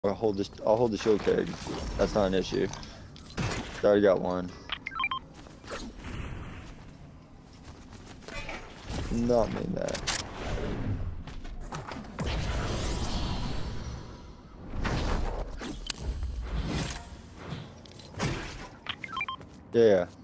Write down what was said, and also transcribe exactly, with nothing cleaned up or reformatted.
I'll hold this. I'll hold the shield keg. That's not an issue. I already got one. Not mean that. Yeah.